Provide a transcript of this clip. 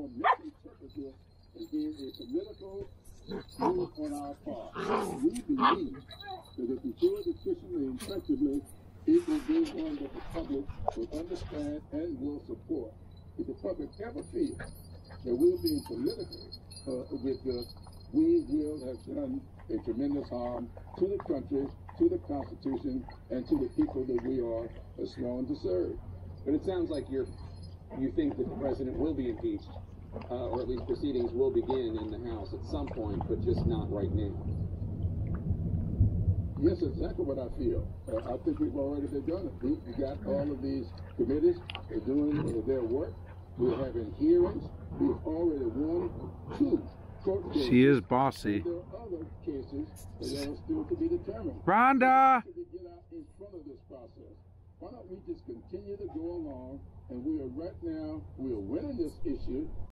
want to misinterpret this as being a political move on our part. We believe that if we do it efficiently and effectively, it will be one that the public will understand and will support. If the public ever feels that we're being political with this, we will have done a tremendous harm to the country, to the Constitution, and to the people that we are sworn to serve. But it sounds like you think that the president will be impeached, or at least proceedings will begin in the House at some point, but just not right now. Yes, exactly what I feel. I think we've already begun it. We got all of these committees doing their work. We're having hearings. We've already won 2 court cases. She is bossy. There are other cases that are still to be determined. Rhonda! We get out in front of this process. Why don't we just continue to go along, and we are right now, we are winning this issue.